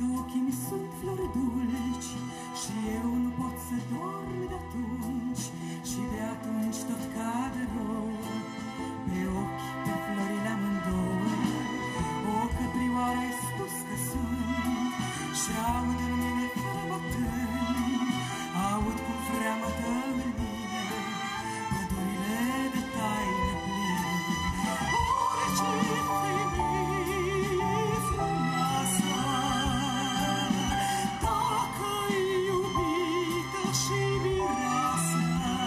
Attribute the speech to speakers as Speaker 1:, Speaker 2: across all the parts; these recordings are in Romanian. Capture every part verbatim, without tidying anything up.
Speaker 1: că ochii-mi sunt flori dulci și eu nu pot să dorm de atunci, și de atunci tot cade rău pe ochi, pe florile amândouă. O căprioară ai spus că sunt și aud în mine fără bătrân, aud cum freamătă în mine pădurile de taine pline. O, ce femeie frumoasă, dacă-i iubită și mireasă.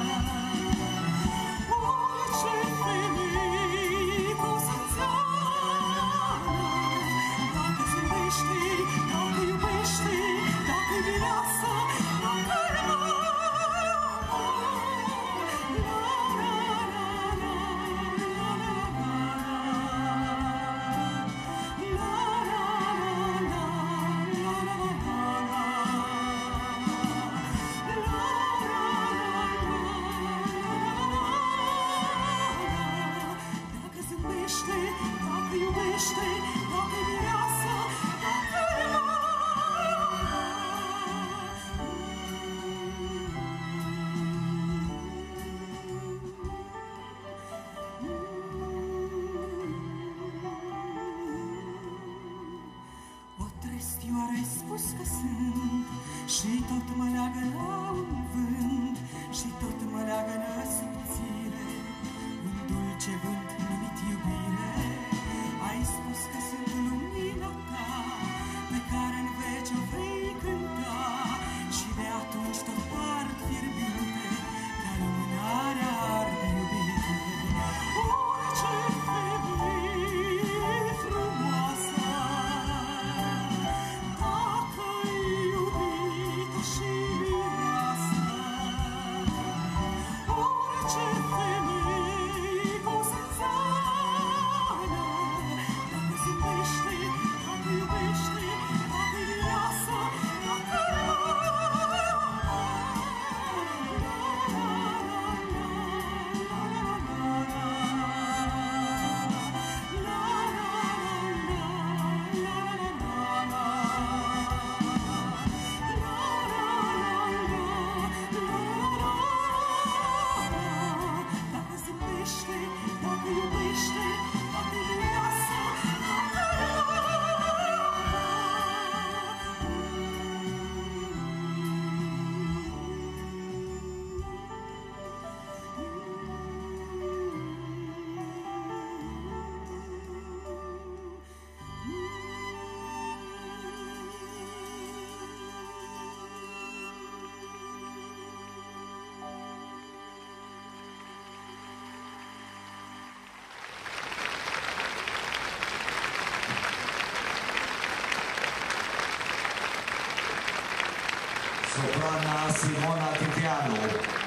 Speaker 1: O, ce femeie cosățeană, dacă zâmbește, dacă iubește, dacă-i mireasă, dacă-i ai spus că sunt și tot mă leagă la un vânt, și tot mă leagă subțire un dulce vânt numit iubire. Ai spus că sunt lumina ta pe care în veci o vei cânta, și de atunci tot ard fierbinte ca lumânarea arde iubire. Orice femeie frumoasă, dacă-i iubită și mireasă. Orice femeie cosățeană, dacă zâmbește, dacă iubește, dacă-i mireasă, dacă-i
Speaker 2: Soprana Simona Tipianu.